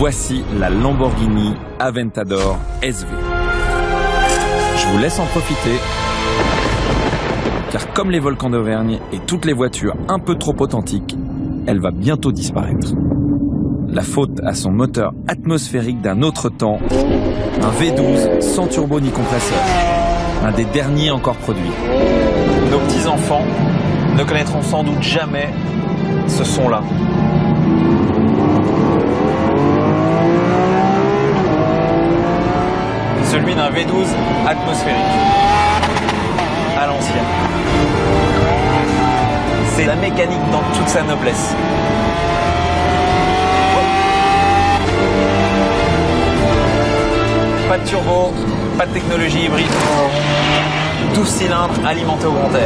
Voici la Lamborghini Aventador SV. Je vous laisse en profiter, car comme les volcans d'Auvergne et toutes les voitures un peu trop authentiques, elle va bientôt disparaître. La faute à son moteur atmosphérique d'un autre temps, un V12 sans turbo ni compresseur, un des derniers encore produits. Nos petits-enfants ne connaîtront sans doute jamais ce son-là. Celui d'un V12 atmosphérique, à l'ancienne. C'est la mécanique dans toute sa noblesse. Pas de turbo, pas de technologie hybride. 12 cylindres alimentés au grand air.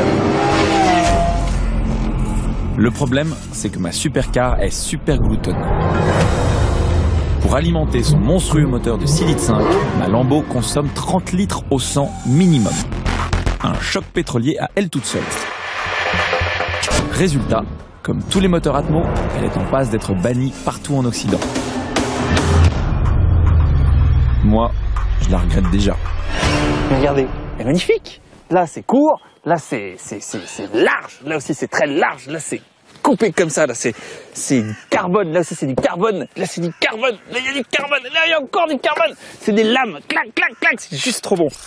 Le problème, c'est que ma supercar est super gloutonne. Pour alimenter son monstrueux moteur de 6,5 litres, ma Lambo consomme 30 litres au 100 minimum. Un choc pétrolier à elle toute seule. Résultat, comme tous les moteurs Atmo, elle est en passe d'être bannie partout en Occident. Moi, je la regrette déjà. Regardez, elle est magnifique. Là, c'est court. Là, c'est large. Là aussi, c'est très large. Là, c'est coupé comme ça. Là, c'est du carbone. Là aussi, c'est du carbone. Là, c'est du carbone. Là, il y a du carbone. Là, il y a encore du carbone. C'est des lames. Clac, clac, clac. C'est juste trop bon.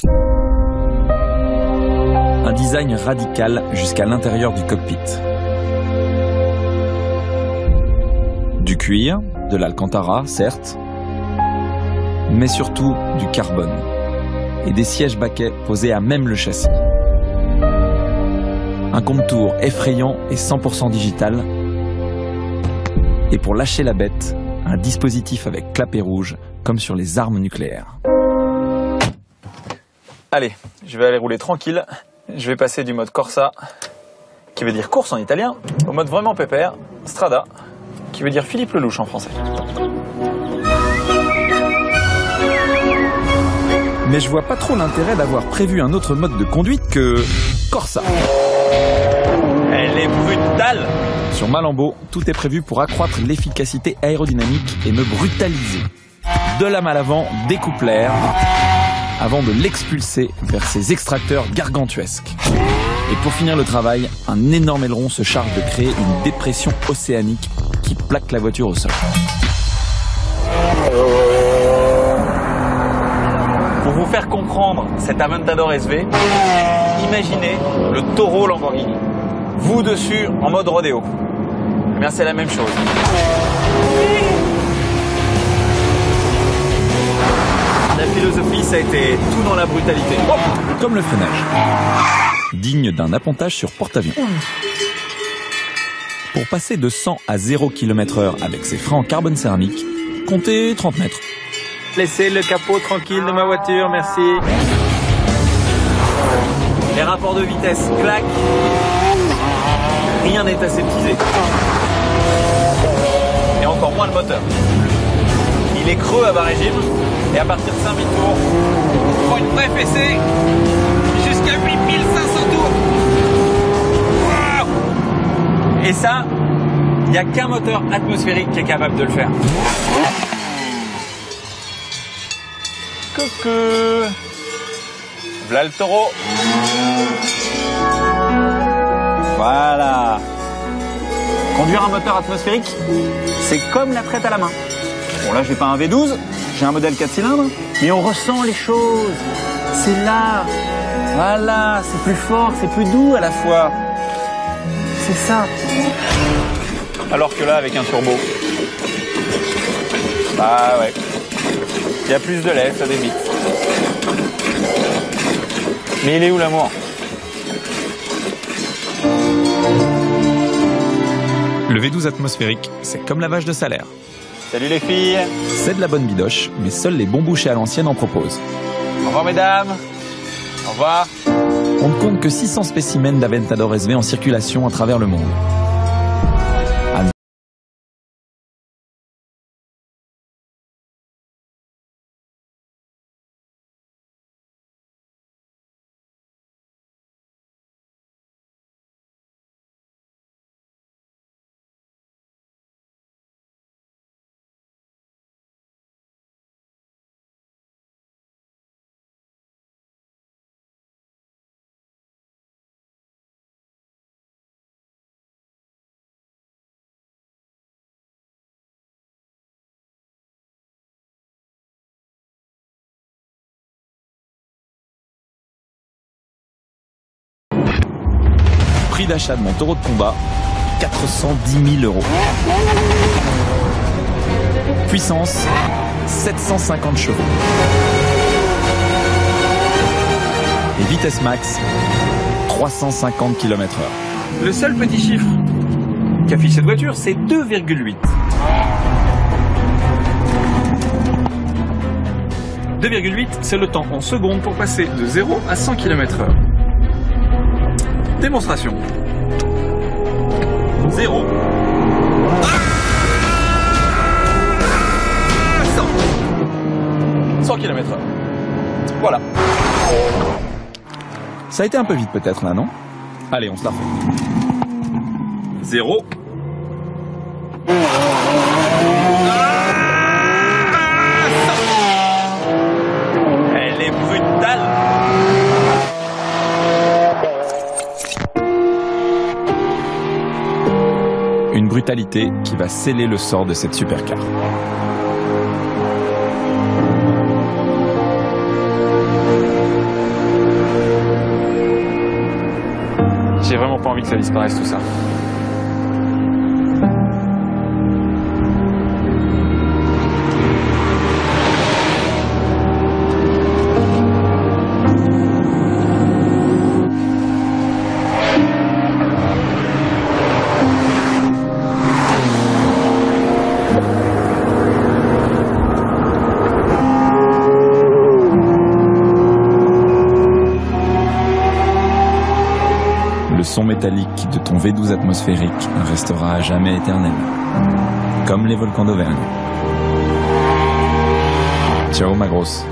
Un design radical jusqu'à l'intérieur du cockpit. Du cuir, de l'Alcantara, certes, mais surtout du carbone et des sièges baquets posés à même le châssis. Un compte-tours effrayant et 100% digital. Et pour lâcher la bête, un dispositif avec clapet rouge comme sur les armes nucléaires. Allez, je vais aller rouler tranquille. Je vais passer du mode Corsa, qui veut dire course en italien, au mode vraiment pépère, Strada, qui veut dire Philippe Lelouch en français. Mais je vois pas trop l'intérêt d'avoir prévu un autre mode de conduite que Corsa. Elle est brutale. Sur ma Lambo, tout est prévu pour accroître l'efficacité aérodynamique et me brutaliser. De lame à l'avant, découpe l'air, avant de l'expulser vers ses extracteurs gargantuesques. Et pour finir le travail, un énorme aileron se charge de créer une dépression océanique qui plaque la voiture au sol. Pour vous faire comprendre cet Aventador SV, imaginez le taureau Lamborghini. Vous dessus en mode rodéo. Eh bien, c'est la même chose. La philosophie, ça a été tout dans la brutalité. Hop, comme le freinage. Digne d'un appontage sur porte-avions. Pour passer de 100 à 0 km/h avec ses freins en carbone céramique, comptez 30 mètres. Laissez le capot tranquille de ma voiture, merci. Les rapports de vitesse claquent. Rien n'est aseptisé. Et encore moins le moteur. Il est creux à bas régime. Et à partir de 5000 tours, il faut une vraie fessée jusqu'à 8500 tours. Wow. Et ça, il n'y a qu'un moteur atmosphérique qui est capable de le faire. Coucou. Voilà le taureau. Voilà. Conduire un moteur atmosphérique, c'est comme la traite à la main. Bon, là, j'ai pas un V12, j'ai un modèle 4 cylindres, mais on ressent les choses. C'est là. Voilà, c'est plus fort, c'est plus doux à la fois. C'est ça. Alors que là, avec un turbo, bah ouais, il y a plus de lait, ça débite. Mais il est où l'amour ? Le V12 atmosphérique, c'est comme la vache de salaire. Salut les filles. C'est de la bonne bidoche, mais seuls les bons bouchers à l'ancienne en proposent. Au revoir mesdames. Au revoir. On ne compte que 600 spécimens d'Aventador SV en circulation à travers le monde. Prix d'achat de mon taureau de combat, 410 000 €. Puissance, 750 chevaux. Et vitesse max, 350 km/h. Le seul petit chiffre qu'affiche cette voiture, c'est 2,8. 2,8, c'est le temps en secondes pour passer de 0 à 100 km/h. Démonstration. 0. 100 km/h. Voilà. Ça a été un peu vite peut-être là, non? Allez, on se la refait. 0. Elle est brutale. Une brutalité qui va sceller le sort de cette supercar. J'ai vraiment pas envie que ça disparaisse tout ça. Le son métallique de ton V12 atmosphérique restera à jamais éternel, comme les volcans d'Auvergne. Ciao ma grosse.